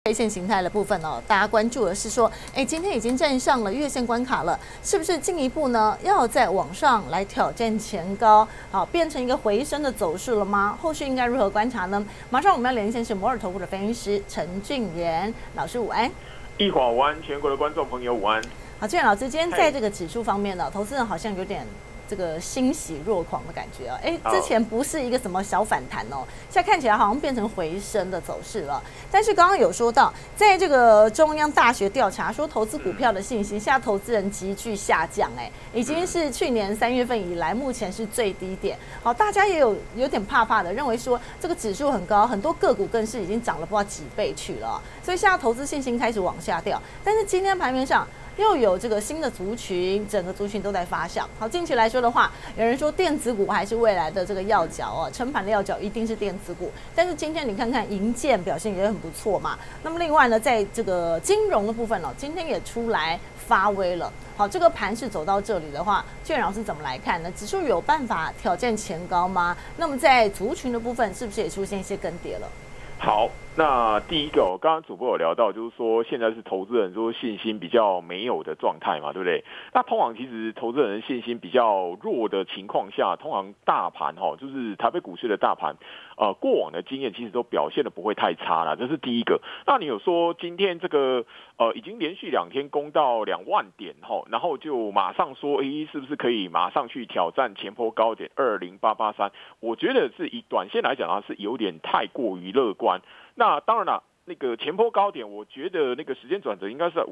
K 线形态的部分哦，大家关注的是说，今天已经站上了月线关卡了，是不是进一步呢要再往上来挑战前高，好变成一个回升的走势了吗？后续应该如何观察呢？马上我们要连线是摩尔投顾的分析师陈俊言老师，午安。 一华午安，全国的观众朋友午安。 好，俊言老师，今天在这个指数方面呢，投资人好像有点这个欣喜若狂的感觉啊！之前不是一个什么小反弹哦，现在看起来好像变成回升的走势了。但是刚刚有说到，在这个中央大学调查说，投资股票的信心，现在投资人急剧下降，已经是去年3月份以来目前是最低点。好，大家也有点怕怕的，认为说这个指数很高，很多个股更是已经涨了不知道几倍去了，所以现在投资信心开始往下掉。但是今天盘面上又有这个新的族群，整个族群都在发酵。好，近期来说的话，有人说电子股还是未来的这个要角哦，撑盘的要角一定是电子股。但是今天你看看银建表现也很不错嘛。那么另外呢，在这个金融的部分今天也出来发威了。好，这个盘势走到这里的话，俊言老师怎么来看呢？指数有办法挑战前高吗？那么在族群的部分，是不是也出现一些更迭了？ 好，那第一个，刚刚主播有聊到，就是说现在是投资人说信心比较没有的状态嘛，对不对？那通常其实投资人信心比较弱的情况下，通常大盘就是台北股市的大盘，过往的经验其实都表现的不会太差啦，这是第一个。那你有说今天这个已经连续2天攻到2万点然后就马上说，是不是可以马上去挑战前波高点20883？我觉得是以短线来讲是有点太过于乐观。那当然了，那个前波高点，我觉得那个时间转折应该是在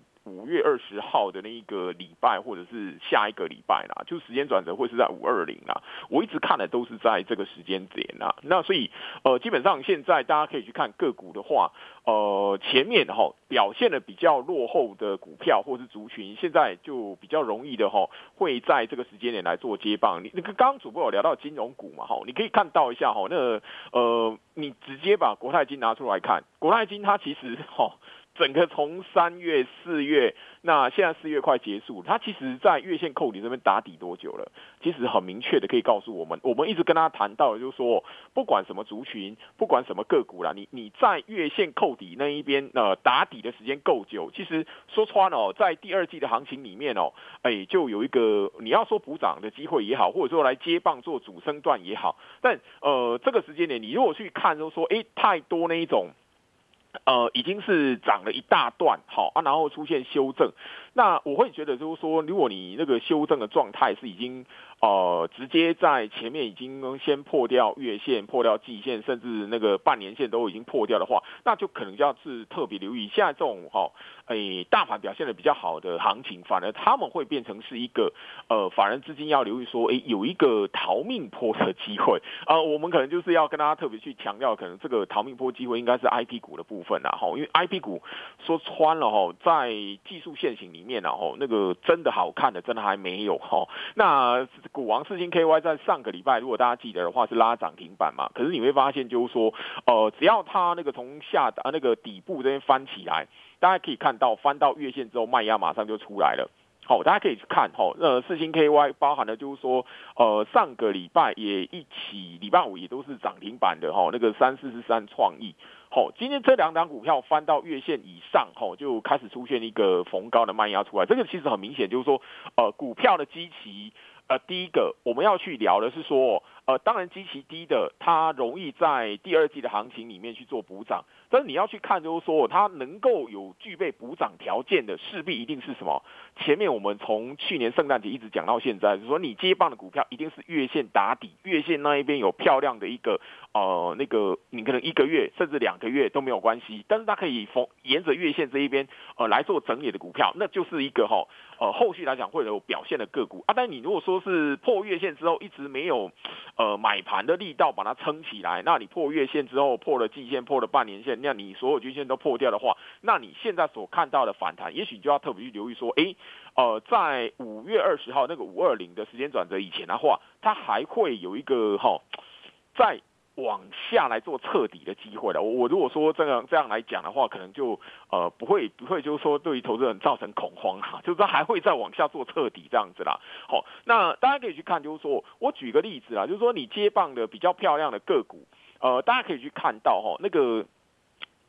5月20号的那一个礼拜，或者是下一个礼拜啦，就时间转折会是在520啦。我一直看的都是在这个时间点啦。那所以基本上现在大家可以去看个股的话，前面表现的比较落后的股票或是族群，现在就比较容易的会在这个时间点来做接棒。你那个刚刚主播有聊到金融股嘛你可以看到一下你直接把国泰金拿出来看，国泰金它其实整个从3月、4月，那现在4月快结束，它其实在月线扣底这边打底多久了？其实很明确的可以告诉我们一直跟他谈到的就是说，不管什么族群，不管什么个股啦，你在月线扣底那一边打底的时间够久，其实说穿了在第二季的行情里面就有一个你要说补涨的机会也好，或者说来接棒做主升段也好，但这个时间点你如果去看就是说太多那一种。已经是涨了一大段，然后出现修正。那我会觉得就是说，如果你那个修正的状态是已经直接在前面已经先破掉月线、破掉季线，甚至那个半年线都已经破掉的话，那就可能就要是特别留意。现在这种大盘表现的比较好的行情，反而他们会变成是一个法人资金要留意说，有一个逃命波的机会。我们可能就是要跟大家特别去强调，可能这个逃命波机会应该是 IP 股的部分啦，因为 IP 股说穿了在技术线型里面那个真的好看的真的还没有那股王世芯 KY 在上个礼拜，如果大家记得的话是拉涨停板嘛，可是你会发现就是说只要它那个从那个底部这边翻起来，大家可以看到翻到月线之后卖压马上就出来了。大家可以去看世芯 KY 包含的就是说上个礼拜也一起礼拜五也都是涨停板的那个3443创意。今天这2档股票翻到月线以上就开始出现一个逢高的卖压出来，这个其实很明显就是说股票的基期第一个我们要去聊的是说当然基期低的它容易在第二季的行情里面去做补涨，但是你要去看就是说它能够有具备补涨条件的势必一定是什么，前面我们从去年圣诞节一直讲到现在，就是说你接棒的股票一定是月线打底，月线那一边有漂亮的一个那个你可能1个月甚至2个月都没有关系，但是它可以沿着月线这一边来做整理的股票，那就是一个后续来讲会有表现的个股但你如果说是破月线之后一直没有买盘的力道把它撑起来，那你破月线之后破了季线破了半年线，那你所有均线都破掉的话，那你现在所看到的反弹也许就要特别去留意说在5月20号那个520的时间转折以前的话，它还会有一个在往下来做彻底的机会了。我如果说这样来讲的话，可能就不会就是说对于投资人造成恐慌就是说还会再往下做彻底这样子啦。那大家可以去看，就是说我举个例子啦，就是说你接棒的比较漂亮的个股，大家可以去看到那个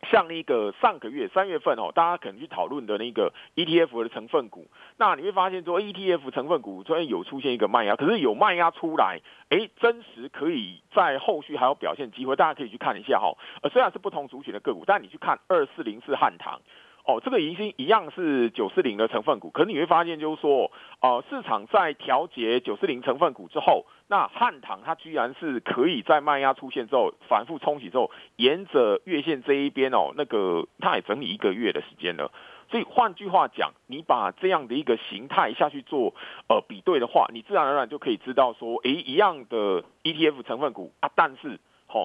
像那个上个月3月份大家可能去讨论的那个 ETF 的成分股，那你会发现说 ETF 成分股虽然有出现一个卖压，可是有卖压出来，真实可以在后续还有表现机会，大家可以去看一下虽然是不同族群的个股，但你去看2404汉唐。这个一样是940的成分股，可是你会发现就是说，市场在调节940成分股之后，那汉唐它居然是可以在卖压出现之后，反复冲洗之后，沿着月线这一边那个它也整理1个月的时间了。所以换句话讲，你把这样的一个形态下去做比对的话，你自然而然就可以知道说，一样的 ETF 成分股但是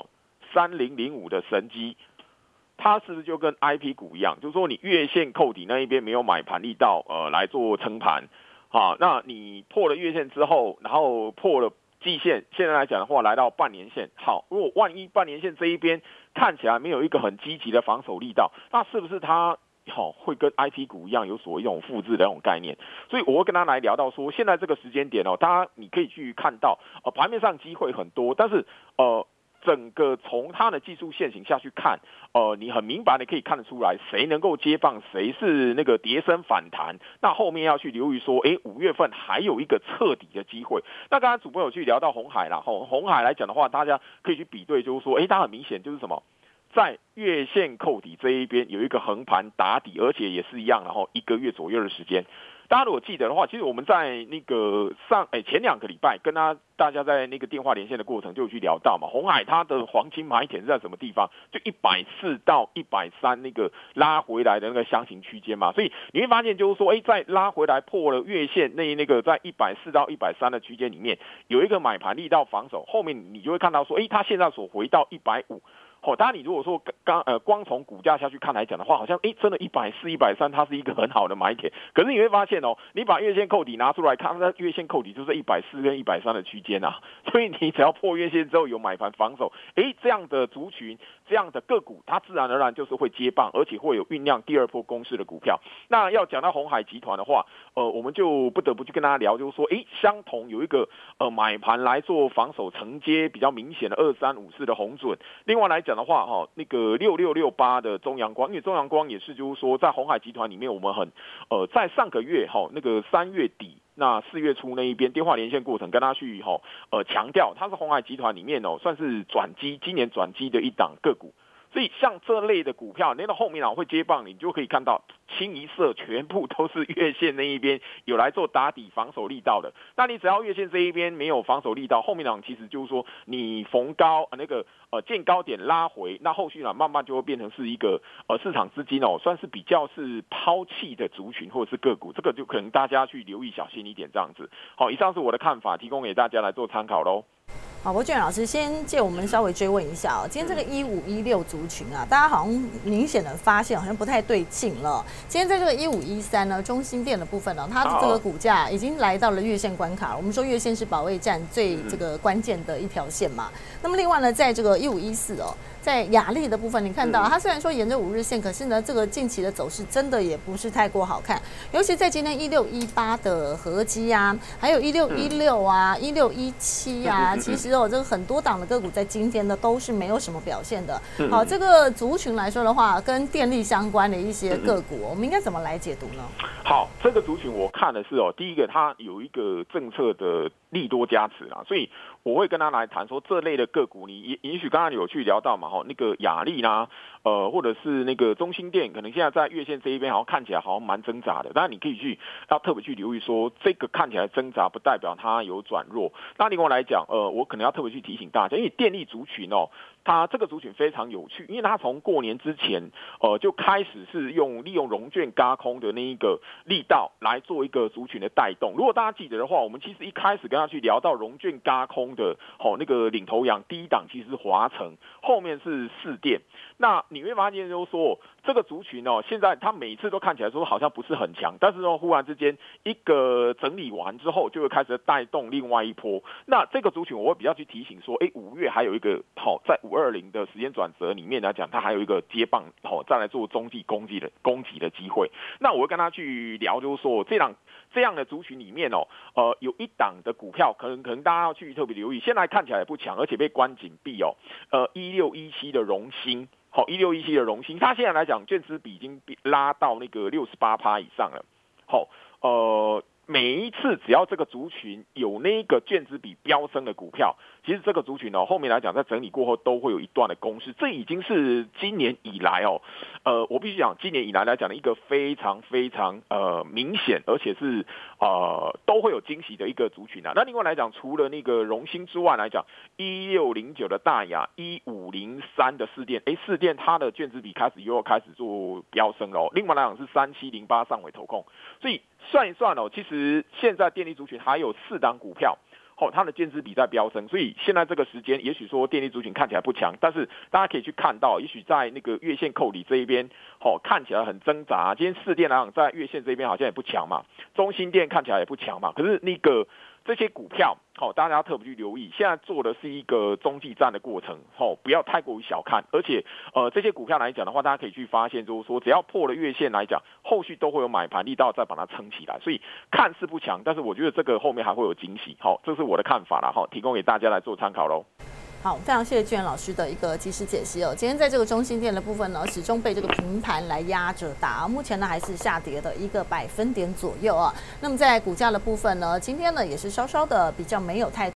3005的神基。它是不是就跟 IP 股一样，就是说你月线扣底那一边没有买盘力道来做撑盘，那你破了月线之后，然后破了季线，现在来讲的话来到半年线，好，如果万一半年线这一边看起来没有一个很积极的防守力道，那是不是它会跟 IP 股一样有所谓一种复制的那种概念？所以我会跟他来聊到说，现在这个时间点大家你可以去看到盘面上机会很多，但是整个从它的技术线型下去看，你很明白的可以看得出来，谁能够接棒，谁是那个跌升反弹。那后面要去留意说，5月份还有一个彻底的机会。那刚才主播有去聊到红海啦，红海来讲的话，大家可以去比对，就是说，它很明显就是什么，在月线扣底这一边有一个横盘打底，而且也是一样，然后1个月左右的时间。大家如果记得的话，其实我们在那个前2个礼拜跟大家在那个电话连线的过程就有去聊到嘛，红海它的黄金买点是在什么地方？就140到130那个拉回来的那个箱型区间嘛，所以你会发现就是说，在拉回来破了月线那个在140到130的区间里面有一个买盘力道防守，后面你就会看到说，它现在所回到150。当然你如果说光从股价下去看来讲的话，好像真的140、130它是一个很好的买点。可是你会发现你把月线扣底拿出来看，它月线扣底就是140跟130的区间啊。所以你只要破月线之后有买盘防守，这样的族群、这样的个股，它自然而然就是会接棒，而且会有酝酿第二波攻势的股票。那要讲到鸿海集团的话，我们就不得不去跟大家聊，就是说，相同有一个买盘来做防守承接比较明显的2354的鸿准，另外来讲的话那个6668的中阳光，因为中阳光也是就是说在鸿海集团里面，我们很在上个月那个3月底那4月初那一边电话连线过程跟他去强调，它是鸿海集团里面算是今年转机的一档个股。所以像这类的股票，那到后面会接棒，你就可以看到清一色全部都是月线那一边有来做打底防守力道的。那你只要月线这一边没有防守力道，后面其实就是说你逢高见高点拉回，那后续慢慢就会变成是一个市场资金算是比较是抛弃的族群或者是个股，这个就可能大家去留意小心一点这样子。好，以上是我的看法，提供给大家来做参考咯。 好，博俊老师先借我们稍微追问一下今天这个1516族群啊，大家好像明显的发现好像不太对劲了。今天在这个1513呢，中兴电的部分它的这个股价已经来到了月线关卡。我们说月线是保卫战最这个关键的一条线嘛。那么另外呢，在这个1514在亚力的部分，你看到它虽然说沿着5日线，可是呢，这个近期的走势真的也不是太过好看。尤其在今天1618的合基啊，还有1616啊、1617啊，其实这个很多档的个股在今天呢都是没有什么表现的。好，这个族群来说的话，跟电力相关的一些个股，我们应该怎么来解读呢？ 好，这个族群我看的是第一个它有一个政策的利多加持啊，所以我会跟他来谈说这类的个股，你也许刚刚有去聊到嘛，那个亚力啦，或者是那个中兴电，可能现在在月线这一边好像看起来好像蛮挣扎的，当然你可以要特别去留意说，这个看起来挣扎不代表它有转弱。那另外来讲，我可能要特别去提醒大家，因为电力族群它这个族群非常有趣，因为它从过年之前就开始是利用融券轧空的那一个力道来做一个族群的带动。如果大家记得的话，我们其实一开始跟他去聊到融券轧空的那个领头羊，第一档其实是华城，后面是士电。那你会发现就是说，这个族群现在它每次都看起来说好像不是很强，但是忽然之间一个整理完之后，就会开始带动另外一波。那这个族群我会比较去提醒说，5月还有一个在520的时间转折里面来讲，它还有一个接棒再来做中继攻击的机会。那我会跟他去聊，就是说这样的族群里面有一档的股票，可能大家要去特别留意。现在看起来也不强，而且被关紧闭1617的荣兴。 好，1617的荣兴，它现在来讲，券资比已经拉到那个68%以上了。好，每一次只要这个族群有那个券资比飙升的股票，其实这个族群后面来讲在整理过后都会有一段的攻势，这已经是今年以来我必须讲今年以来讲的一个非常非常明显，而且是都会有惊喜的一个族群啊。那另外来讲，除了那个荣兴之外来讲，1609的大雅，1503的士电，士电它的券资比又开始做飙升了。另外来讲是3708上尾投控，所以算一算其实现在电力族群还有4档股票。它的券资比在飙升，所以现在这个时间，也许说电力族群看起来不强，但是大家可以去看到，也许在那个月线扣底这一边，看起来很挣扎。今天士电来讲，在月线这边好像也不强嘛，中兴电看起来也不强嘛，可是那个这些股票，大家要特别去留意，现在做的是一个中继站的过程，不要太过于小看，而且这些股票来讲的话，大家可以去发现，就是说只要破了月线来讲，后续都会有买盘力道再把它撑起来，所以看似不强，但是我觉得这个后面还会有惊喜，这是我的看法啦，提供给大家来做参考喽。 好，非常谢谢俊元老师的一个及时解析哦。今天在这个中兴电的部分呢，始终被这个平盘来压着打，目前呢还是下跌的1个百分点左右啊。那么在股价的部分呢，今天呢也是稍稍的比较没有太